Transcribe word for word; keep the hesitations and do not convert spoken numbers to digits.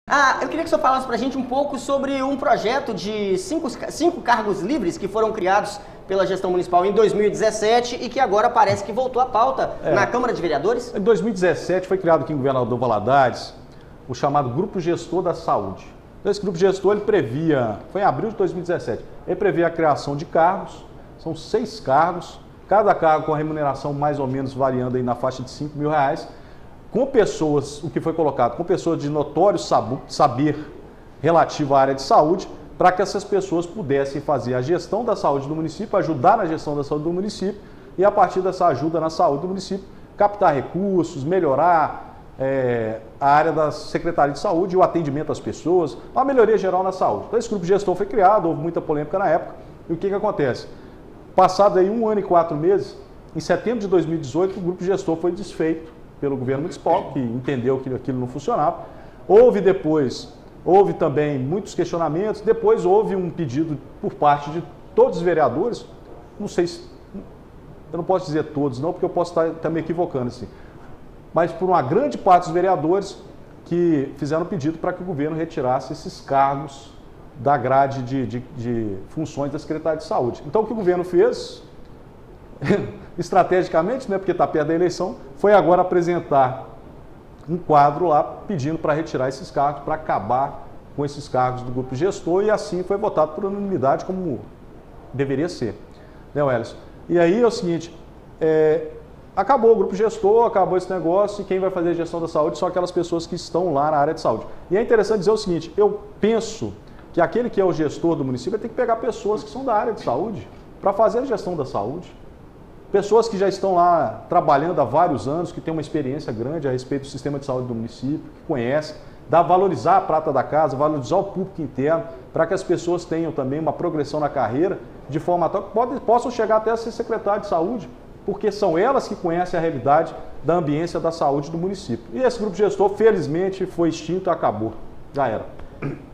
Ah, eu queria que o senhor falasse para a gente um pouco sobre um projeto de cinco, cinco cargos livres que foram criados pela gestão municipal em dois mil e dezessete e que agora parece que voltou à pauta é. na Câmara de Vereadores. Em dois mil e dezessete foi criado aqui em Governador Valadares o chamado Grupo Gestor da Saúde. Esse Grupo Gestor ele previa, foi em abril de dois mil e dezessete, ele previa a criação de cargos, são seis cargos, cada cargo com a remuneração mais ou menos variando aí na faixa de cinco mil reais, com pessoas, o que foi colocado, com pessoas de notório saber relativo à área de saúde, para que essas pessoas pudessem fazer a gestão da saúde do município, ajudar na gestão da saúde do município e, a partir dessa ajuda na saúde do município, captar recursos, melhorar é, a área da Secretaria de Saúde e o atendimento às pessoas, uma melhoria geral na saúde. Então, esse grupo gestor foi criado, houve muita polêmica na época, e o que, que acontece? Passado aí um ano e quatro meses, em setembro de dois mil e dezoito, o grupo gestor foi desfeito pelo governo municipal, que entendeu que aquilo não funcionava. Houve depois, houve também muitos questionamentos, depois houve um pedido por parte de todos os vereadores, não sei se, eu não posso dizer todos não, porque eu posso estar, estar me equivocando assim, mas por uma grande parte dos vereadores que fizeram pedido para que o governo retirasse esses cargos da grade de, de, de funções da Secretaria de Saúde. Então o que o governo fez, estrategicamente, né, porque está perto da eleição, foi agora apresentar um quadro lá pedindo para retirar esses cargos, para acabar com esses cargos do grupo gestor, e assim foi votado por unanimidade, como deveria ser. Né, Wellington? E aí é o seguinte, é, acabou o grupo gestor, acabou esse negócio, e quem vai fazer a gestão da saúde são aquelas pessoas que estão lá na área de saúde. E é interessante dizer o seguinte, eu penso que aquele que é o gestor do município tem que pegar pessoas que são da área de saúde para fazer a gestão da saúde. Pessoas que já estão lá trabalhando há vários anos, que têm uma experiência grande a respeito do sistema de saúde do município, que conhecem, dá valorizar a prata da casa, valorizar o público interno, para que as pessoas tenham também uma progressão na carreira, de forma tal que pode, possam chegar até a ser secretário de saúde, porque são elas que conhecem a realidade da ambiência da saúde do município. E esse grupo gestor, felizmente, foi extinto e acabou. Já era.